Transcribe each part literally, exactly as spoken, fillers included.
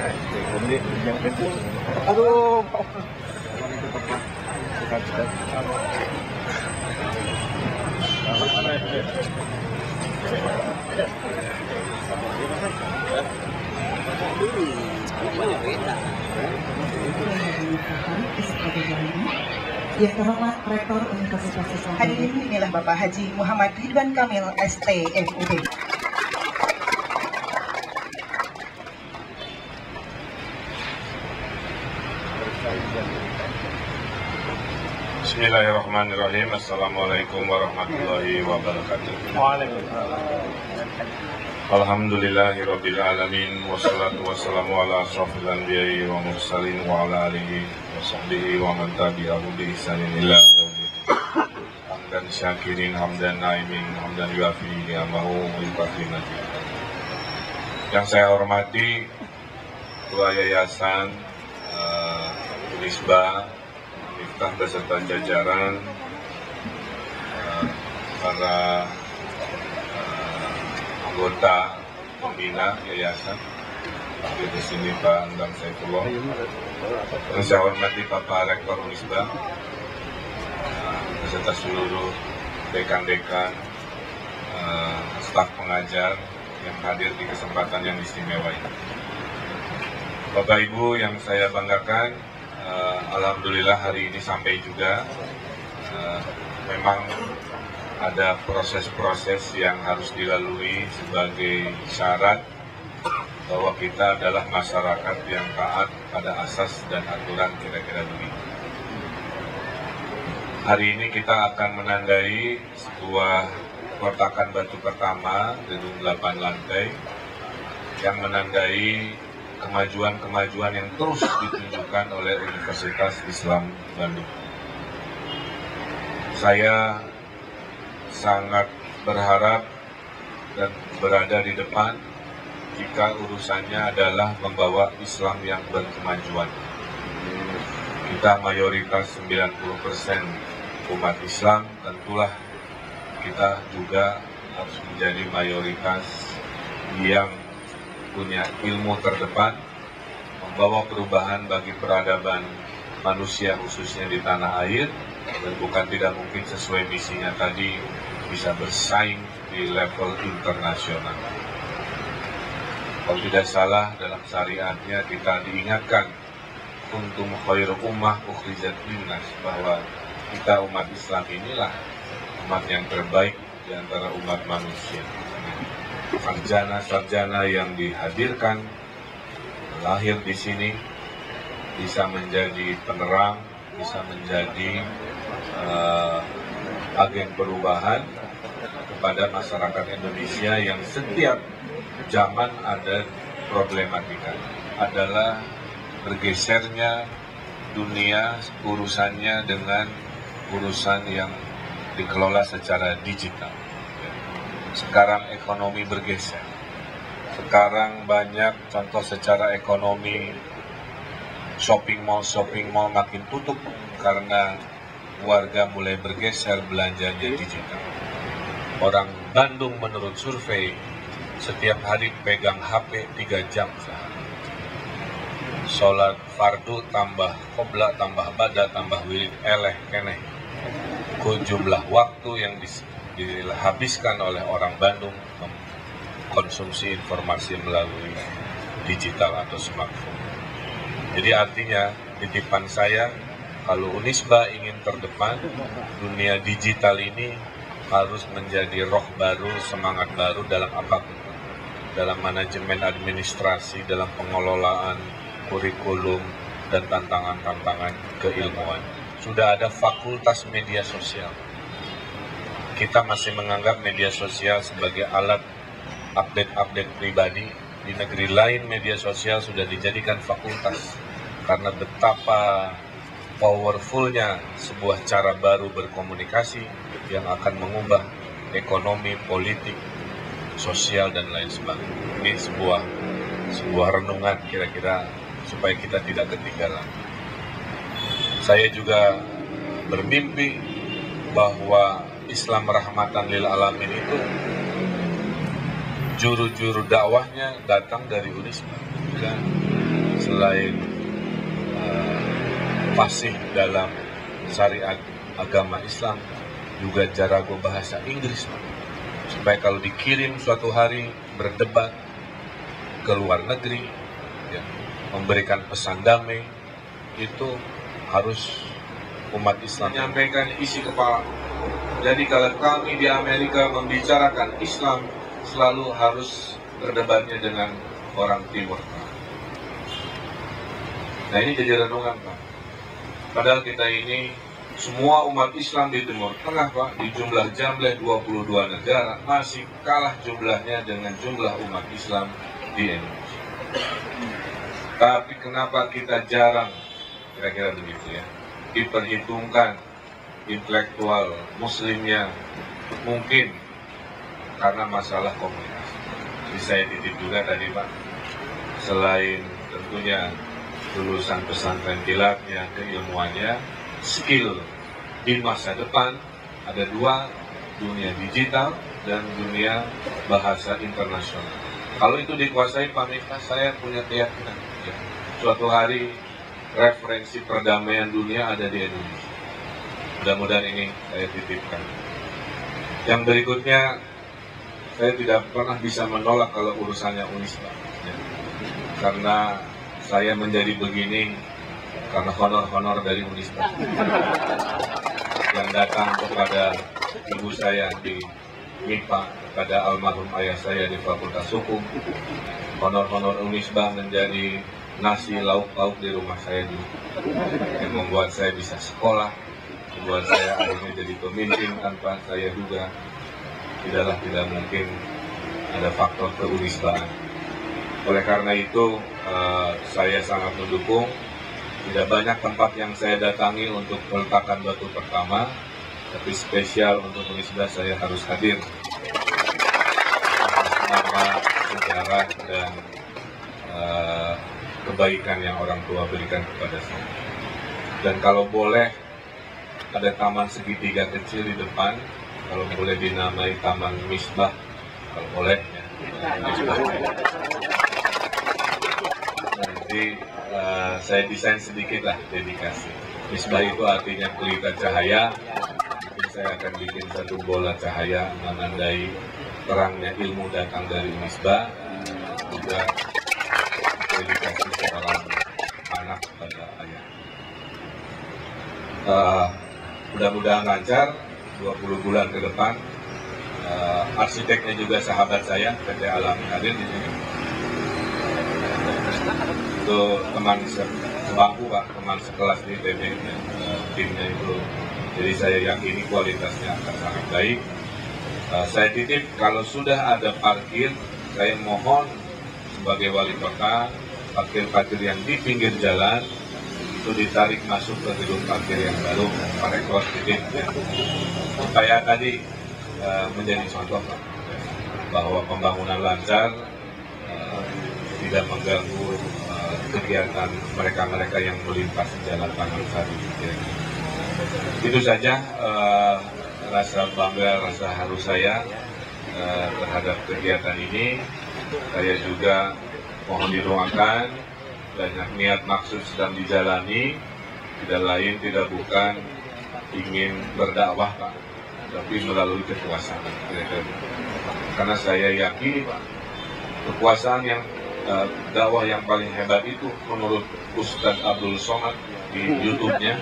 Aduh. Yang terhormat Rektor Universitas Islam. Hadirin inilah Bapak Haji Muhammad Ridwan Kamil S T F U B. Bismillahirrahmanirrahim. Assalamualaikum warahmatullahi wabarakatuh. Alhamdulillahirabbil alamin wassalatu wassalamu ala asrofil anbiya'i wa mursalin wa ala alihi wa sahbihi wa man tabi'ahu bi ihsanin ila yaumil hamdan syakirin hamdan naimin hamdan yuafi ni'amahu wa yukafi mazid. Yang saya hormati Ketua Yayasan uh, Unisba, Miftah beserta jajaran, uh, para anggota pembina yayasan, di sini Pak Endang Saifullah, yang saya hormati Bapak Rektor Unisba, beserta seluruh dekan-dekan, uh, staf pengajar yang hadir di kesempatan yang istimewa ini. Bapak Ibu yang saya banggakan, uh, alhamdulillah hari ini sampai juga. Uh, memang ada proses-proses yang harus dilalui sebagai syarat bahwa kita adalah masyarakat yang taat pada asas dan aturan, kira-kira begitu. Hari ini kita akan menandai sebuah peletakan batu pertama gedung delapan lantai yang menandai kemajuan-kemajuan yang terus ditunjukkan oleh Universitas Islam Bandung. Saya sangat berharap dan berada di depan jika urusannya adalah membawa Islam yang berkemajuan. Kita mayoritas sembilan puluh persen umat Islam, tentulah kita juga harus menjadi mayoritas yang punya ilmu terdepan, membawa perubahan bagi peradaban manusia khususnya di tanah air, dan bukan tidak mungkin sesuai misinya tadi bisa bersaing di level internasional. Kalau tidak salah dalam syariatnya kita diingatkan kuntum khairu ummah ukhrijat linnas, bahwa kita umat Islam inilah umat yang terbaik di antara umat manusia. Sarjana-sarjana yang dihadirkan lahir di sini bisa menjadi penerang, bisa menjadi uh, agen perubahan kepada masyarakat Indonesia yang setiap zaman ada problematika, adalah bergesernya dunia urusannya dengan urusan yang dikelola secara digital. Sekarang ekonomi bergeser. Sekarang banyak contoh secara ekonomi, shopping mall shopping mall makin tutup karena warga mulai bergeser belanjanya digital. Orang Bandung menurut survei setiap hari pegang H P tiga jam sehari. Sholat fardu tambah qobla tambah bada tambah wirid eleh keneh. Jumlah waktu yang dihabiskan oleh orang Bandung konsumsi informasi melalui digital atau smartphone. Jadi artinya titipan saya, kalau Unisba ingin terdepan, dunia digital ini harus menjadi roh baru, semangat baru dalam apapun. Dalam manajemen administrasi, dalam pengelolaan kurikulum, dan tantangan-tantangan keilmuan. Sudah ada fakultas media sosial. Kita masih menganggap media sosial sebagai alat update-update pribadi. Di negeri lain media sosial sudah dijadikan fakultas karena betapa powerfulnya sebuah cara baru berkomunikasi yang akan mengubah ekonomi, politik, sosial, dan lain sebagainya. Ini sebuah sebuah renungan kira-kira supaya kita tidak ketinggalan. Saya juga bermimpi bahwa Islam rahmatan lil alamin itu juru-juru dakwahnya datang dari Unisba. Dan selain uh, fasih dalam syariat agama Islam, juga jago bahasa Inggris, Pak. Supaya kalau dikirim suatu hari berdebat ke luar negeri, ya, memberikan pesan damai, itu harus umat Islam menyampaikan isi kepala. Jadi kalau kami di Amerika membicarakan Islam, selalu harus berdebatnya dengan orang Timur. Nah, ini jadi renungan, Pak. Padahal kita ini semua umat Islam di Timur Tengah, Pak, di jumlah jumlah dua puluh dua negara, masih kalah jumlahnya dengan jumlah umat Islam di Indonesia. Tapi kenapa kita jarang, kira-kira begitu ya, diperhitungkan intelektual muslimnya? Mungkin karena masalah komunikasi. Jadi saya titip juga tadi, Pak, selain tentunya lulusan pesantren kilatnya, keilmuannya, skill di masa depan ada dua, dunia digital dan dunia bahasa internasional. Kalau itu dikuasai, Pak Miftah, saya punya keyakinan ya, suatu hari referensi perdamaian dunia ada di Indonesia. Mudah-mudahan ini saya titipkan. Yang berikutnya, saya tidak pernah bisa menolak kalau urusannya Unisba ya. Karena saya menjadi begini karena honor-honor dari Unisba yang datang kepada ibu saya di M I P A, kepada almarhum ayah saya di Fakultas Hukum. Honor-honor Unisba menjadi nasi lauk-lauk di rumah saya dulu, yang membuat saya bisa sekolah, membuat saya akhirnya jadi pemimpin tanpa saya duga. Tidaklah tidak mungkin ada faktor keunisbaan. Oleh karena itu, uh, saya sangat mendukung. Tidak banyak tempat yang saya datangi untuk meletakkan batu pertama, tapi spesial untuk Unisba saya harus hadir. Nama, sejarah, dan uh, kebaikan yang orang tua berikan kepada saya. Dan kalau boleh, ada taman segitiga kecil di depan, kalau boleh dinamai Taman Misbah, kalau boleh ya. Nanti uh, saya desain sedikit lah dedikasi. Misbah itu artinya pelita cahaya. Mungkin saya akan bikin satu bola cahaya menandai terangnya ilmu datang dari Misbah. Juga dedikasi seorang anak pada ayah. Uh, mudah-mudahan lancar. dua puluh bulan ke depan. Uh, arsiteknya juga sahabat saya, P T Alami hadir di sini. Itu teman se sebangku, Pak, teman sekelas di T B, uh, timnya itu. Jadi saya yakini kualitasnya akan sangat baik. Uh, saya titip, kalau sudah ada parkir, saya mohon sebagai wali kota, parkir-parkir yang di pinggir jalan itu ditarik masuk ke gedung parkir yang baru, Pak Rektor titip ya. Supaya tadi uh, menjadi contoh, Pak, bahwa pembangunan lancar, uh, tidak mengganggu uh, kegiatan mereka-mereka yang melintasi jalan Taman Sari. Ya. Itu saja uh, rasa bangga, rasa haru saya uh, terhadap kegiatan ini. Saya juga mohon didoakan, banyak niat maksud sedang dijalani, tidak lain tidak bukan ingin berdakwah, Pak, tapi melalui kekuasaan. Karena saya yakin, Pak, kekuasaan yang uh, dakwah yang paling hebat itu menurut Ustadz Abdul Somad di YouTube-nya.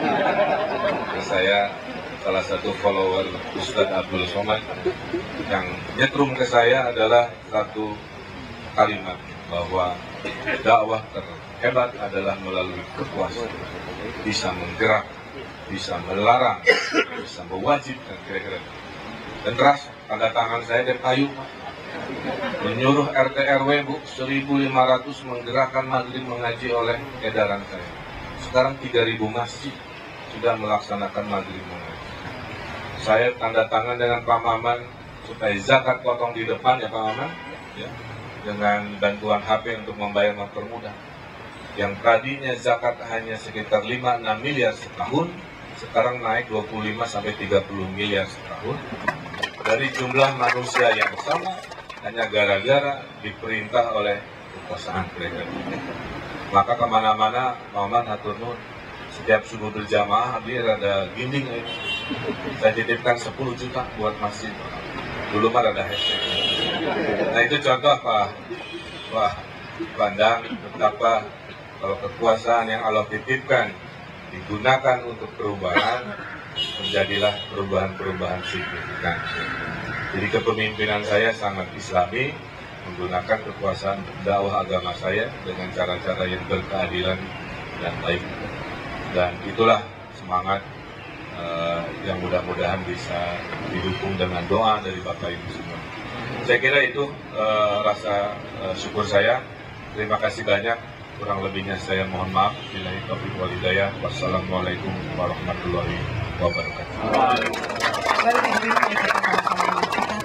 Saya salah satu follower Ustadz Abdul Somad, yang nyetrum ke saya adalah satu kalimat bahwa dakwah terhebat adalah melalui kekuasaan, bisa menggerak, bisa melarang, bisa mewajibkan, kira-kira. Dan terasa tanda tangan saya dari kayu, menyuruh R T R W, Bu, seribu lima ratus menggerakkan maghrib mengaji oleh edaran saya. Sekarang tiga ribu masjid sudah melaksanakan maghrib mengaji. Saya tanda tangan dengan Pak Maman supaya zakat potong di depan, ya Pak Maman, ya, dengan bantuan H P untuk membayar mempermudah. Yang tadinya zakat hanya sekitar lima enam miliar setahun, sekarang naik dua puluh lima sampai tiga puluh miliar setahun. Dari jumlah manusia yang sama, hanya gara-gara diperintah oleh kekuasaan mereka. Maka kemana-mana Muhammad hatur nuhun, setiap subuh berjamaah dia ada ginding eh. Saya titipkan sepuluh juta buat masjid. Dulu mah ada hashtag. Nah itu contoh Pak Pak Bandang betapa kalau kekuasaan yang Allah titipkan digunakan untuk perubahan, menjadilah perubahan-perubahan signifikan. Jadi kepemimpinan saya sangat islami, menggunakan kekuasaan dakwah agama saya dengan cara-cara yang berkeadilan dan baik. Dan itulah semangat uh, yang mudah-mudahan bisa didukung dengan doa dari Bapak Ibu semua. Saya kira itu uh, rasa uh, syukur saya. Terima kasih banyak. Kurang lebihnya saya mohon maaf. Billahi taufiq wal hidayah. Wassalamualaikum warahmatullahi wabarakatuh. Baru ini kita sama-sama menyaksikan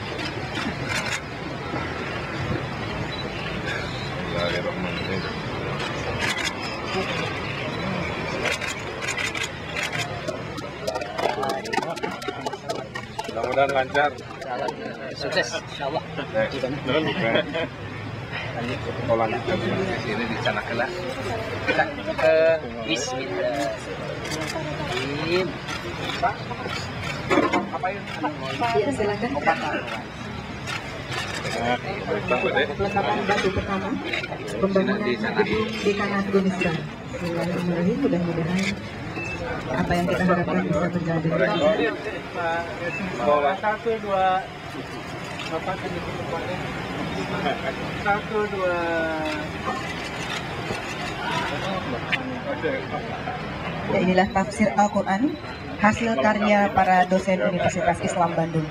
Mudah-mudahan lancar. Sukses, insya Allah. Oh, lanjut. Ini di sana kelas. Kita ke Bismillah. ya, silakan. Peletakan batu pertama pembangunan gedung Dekanat Gunisda. Bismillahirrahmanirrahim. Mudah-mudahan apa yang kita harapkan bisa berjalan dengan baik. Satu dua bapak kan itu tempatnya. Satu dua. Ya, inilah tafsir Al-Quran hasil karya para dosen Universitas Islam Bandung.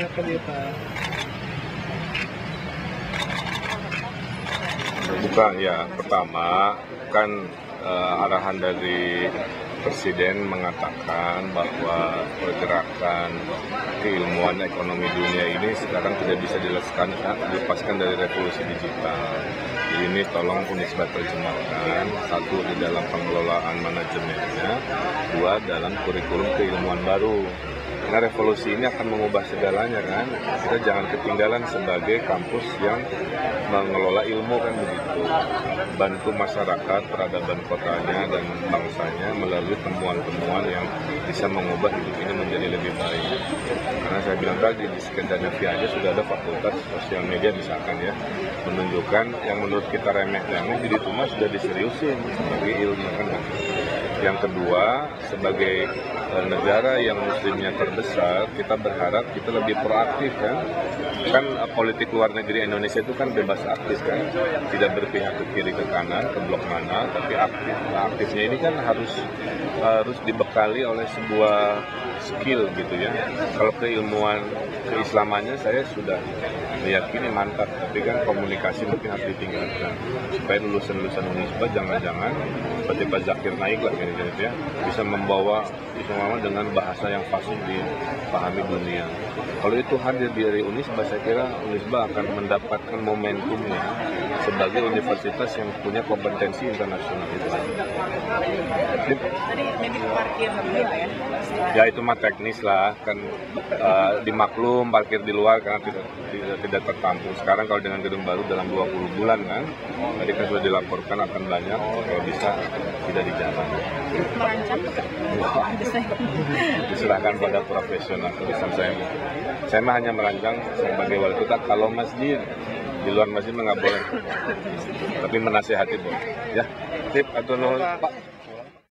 Bukan ya, pertama kan uh, arahan dari Presiden mengatakan bahwa pergerakan keilmuan ekonomi dunia ini sekarang tidak bisa dilepaskan, dilepaskan dari revolusi digital. Jadi ini tolong Unisba terjemahkan, satu di dalam pengelolaan manajemennya, dua dalam kurikulum keilmuan baru. Karena revolusi ini akan mengubah segalanya kan. Kita jangan ketinggalan sebagai kampus yang mengelola ilmu kan begitu. Bantu masyarakat, peradaban kotanya dan bangsanya melalui temuan-temuan yang bisa mengubah hidup ini menjadi lebih baik. Karena saya bilang tadi di Skandinavia aja sudah ada fakultas sosial media misalkan ya, menunjukkan yang menurut kita remeh-remeh jadi itu mah sudah diseriusin sebagai ilmu kan. Yang kedua, sebagai e, negara yang muslimnya terbesar, kita berharap kita lebih proaktif kan. Kan e, politik luar negeri Indonesia itu kan bebas aktif kan, tidak berpihak ke kiri ke kanan, ke blok mana, tapi aktif. Nah, aktifnya ini kan harus harus dibekali oleh sebuah skill gitu ya. Kalau keilmuan keislamannya saya sudah meyakini mantap, tapi kan komunikasi mungkin harus ditingkatkan supaya lulusan-lulusan Unisba jangan-jangan seperti Pak Zakir Naik lah gitu ya, bisa membawa Islam dengan bahasa yang fasih dipahami dunia. Kalau itu hadir dari Unisba, saya kira Unisba akan mendapatkan momentumnya sebagai universitas yang punya kompetensi internasional itu. Tadi medit parkir ya? Ya itu mah teknis lah, kan uh, dimaklum parkir di luar karena tidak, tidak tidak tertampung. Sekarang kalau dengan gedung baru dalam dua puluh bulan kan, tadi kan sudah dilaporkan akan banyak, kalau bisa tidak di jalan. Merancang Diserahkan pada profesional, tulisan saya. Saya mah hanya merancang sebagai wali kota kalau masjid, di luar masjid mah nggak boleh. Tapi menasihati boleh. Ya, tip atau nuhun Pak.